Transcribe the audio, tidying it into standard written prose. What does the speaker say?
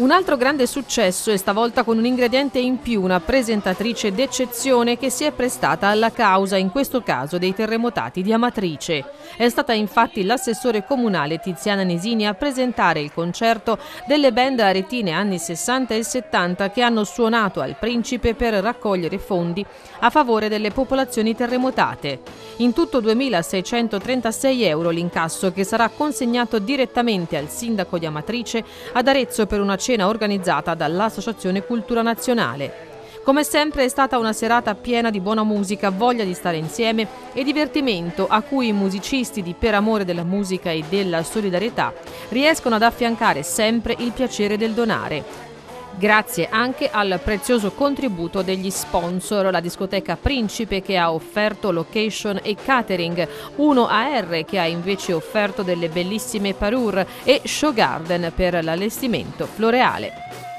Un altro grande successo e stavolta con un ingrediente in più, una presentatrice d'eccezione che si è prestata alla causa, in questo caso dei terremotati di Amatrice. È stata infatti l'assessore comunale Tiziana Nesini a presentare il concerto delle band aretine anni 60 e 70 che hanno suonato al Principe per raccogliere fondi a favore delle popolazioni terremotate. In tutto 2.636 euro l'incasso, che sarà consegnato direttamente al sindaco di Amatrice ad Arezzo per una cena organizzata dall'Associazione Cultura Nazionale. Come sempre è stata una serata piena di buona musica, voglia di stare insieme e divertimento, a cui i musicisti di Per Amore della Musica e della Solidarietà riescono ad affiancare sempre il piacere del donare. Grazie anche al prezioso contributo degli sponsor, la discoteca Principe che ha offerto location e catering, 1AR che ha invece offerto delle bellissime parure e Show Garden per l'allestimento floreale.